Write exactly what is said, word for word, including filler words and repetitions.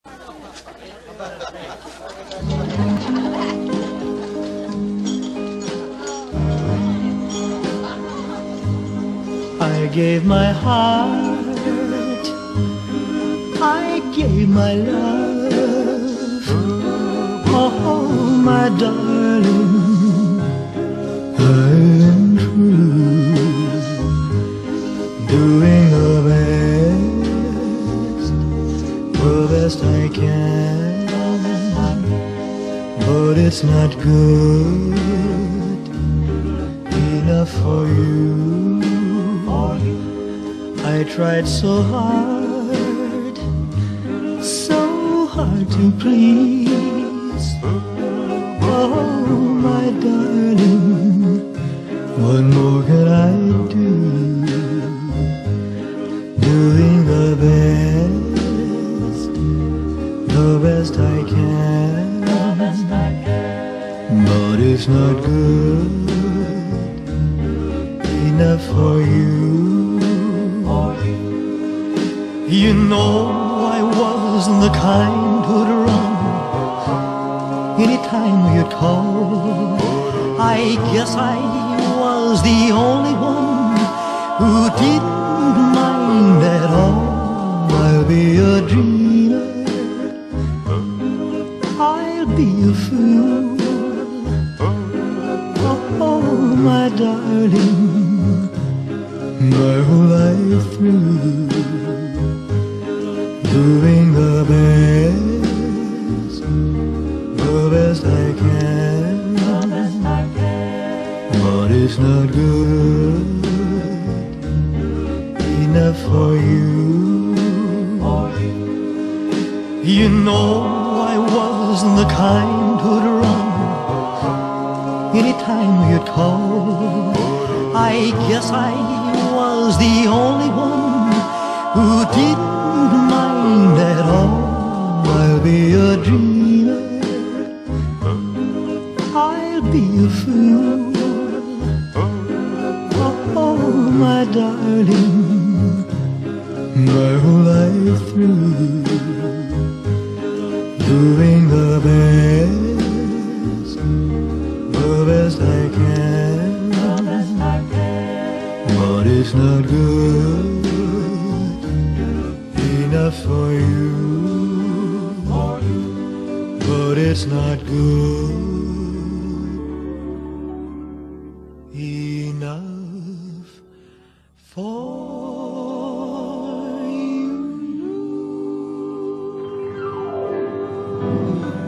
I gave my heart, I gave my love, oh my darling, I am true, doing the best, the best I can, but it's not good enough for you. I tried so hard, so hard to please. Oh, my darling, what more can I do? Doing the best, the best I can, but it's not good enough for you. You know I wasn't the kind who'd run anytime you'd call. I guess I was the only one who didn't mind at all. I'll be a dreamer, I'll be a fool. Oh, my darling, my whole life through, doing the best, the best I can, but it's not good enough for you. You know I wasn't the kind who'd run anytime you'd call. I guess I was the only one who didn't mind at all. I'll be a dreamer, I'll be a fool. Oh, my darling, my whole life through, doing the best, the best I can, but it's not good enough for you, but it's not good enough for you.